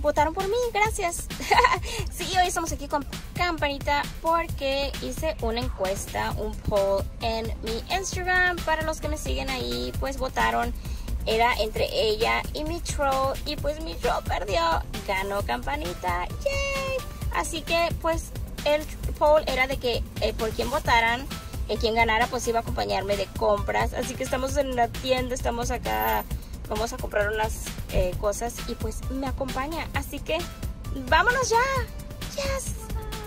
votaron por mí, gracias. Sí, hoy estamos aquí con Campanita porque hice una encuesta, un poll en mi Instagram. Para los que me siguen ahí, pues votaron. Era entre ella y mi troll, y pues mi troll perdió, ganó Campanita, yay. Así que pues el poll era de que por quien votaran, quien ganara pues iba a acompañarme de compras. Así que estamos en la tienda, estamos acá, vamos a comprar unas cosas y pues me acompaña. Así que vámonos ya. Yes.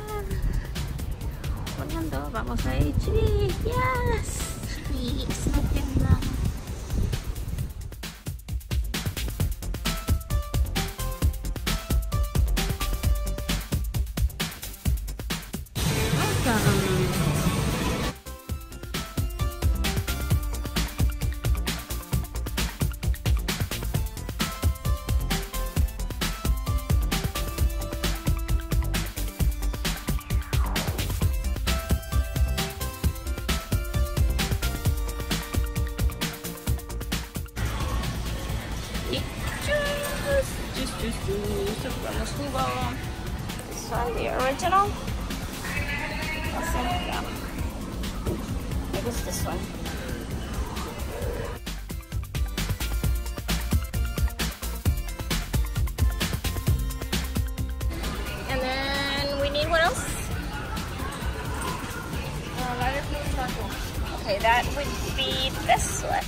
Volando, vamos a HB. Yes. Sí, es la tienda. Vamos jugo. This one, the original. Awesome. Yeah. I guess this one. And then we need what else? Lighter blue charcoal. Okay, that would be this one.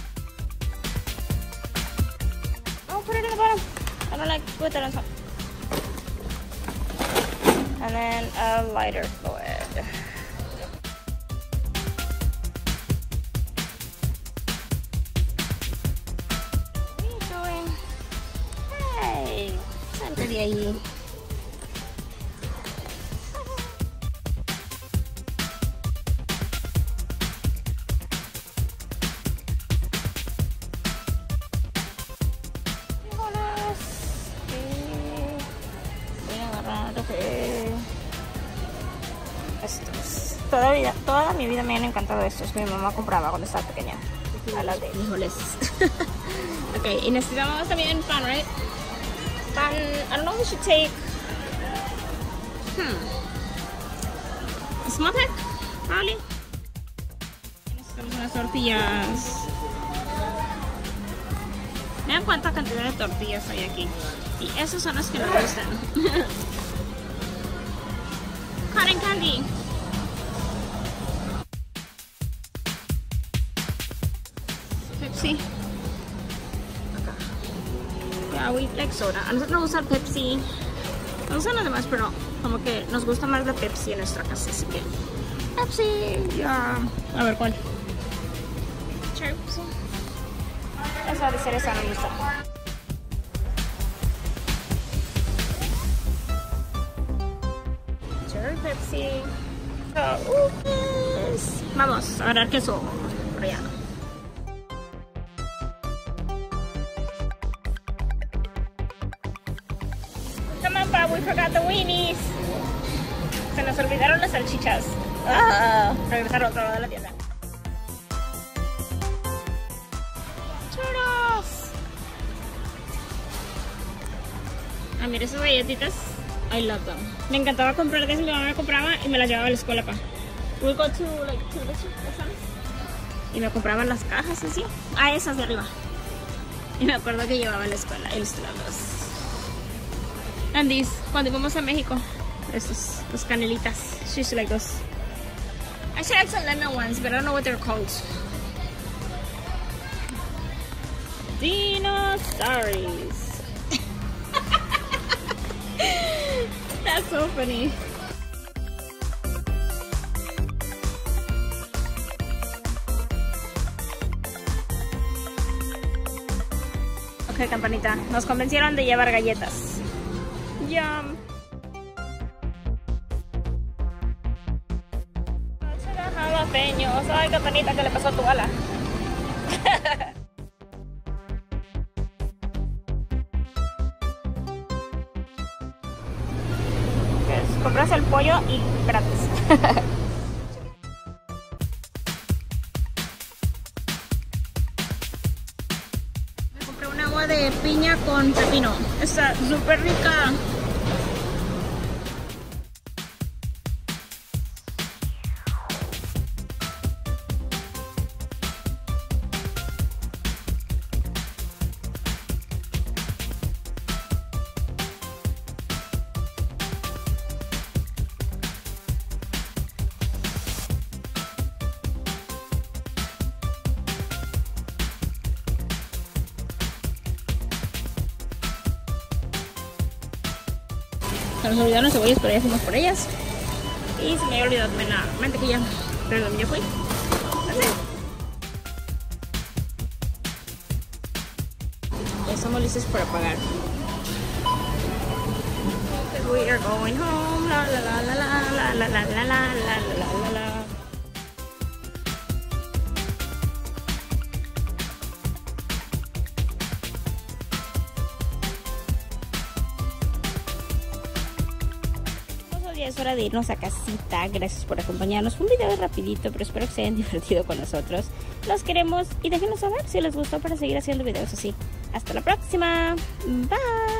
Oh, put it in the bottom. I don't like put that on top. And then a lighter fluid. What are you doing? Hey, salte de ahí. Estos. Toda mi vida me han encantado estos. Mi mamá compraba cuando estaba pequeña. A las de frijoles. Ok, y necesitamos también pan, right? Pan, I don't know if we should take a small pack, probably. Necesitamos unas tortillas. Vean cuánta cantidad de tortillas hay aquí. Y esos son los que me gustan. Cotton candy. Pepsi. Acá. Yeah, we like soda. A nosotros nos gusta el Pepsi. Nos gustan los demás, pero como que nos gusta más la Pepsi en nuestra casa. Así que Pepsi. Yeah. A ver cuál. Cherry Pepsi. Esa de cereza no me gusta. Pepsi. Vamos a agarrar queso por allá. Come on, Bob, we forgot the weenies. Se nos olvidaron las salchichas. Regresar a otro lado de la tienda. Churros. Mira esas galletitas. I love them. Me encantaba comprar de esas, mi mamá me compraba y me las llevaba a la escuela, pa. We go to like to the y me compraban las cajas así. Esas de arriba. Y me acuerdo que llevaba a la escuela ilustrados. And these, cuando íbamos a México, estos, los canelitas. She used to like those. I should have some lemon ones, but I don't know what they're called. Dinosaurs. That's so funny. Ok, Campanita, nos convencieron de llevar galletas. Yum. Jalapeños. Ay, Campanita, ¿qué le pasó a tu ala? Compras el pollo y gratis. Me compré un agua de de piña con pepino. Está súper rica. Se nos olvidaron las cebollas, pero ya fuimos por ellas. Y se me había olvidado también la mantequilla, pero también ya fui. Así. Ya estamos listos para pagar. We are going home. La la la la la la la la la la la la. Ya es hora de irnos a casita. Gracias por acompañarnos. Fue un video rapidito, pero espero que se hayan divertido con nosotros. Los queremos y déjenos saber si les gustó para seguir haciendo videos así. Hasta la próxima. Bye.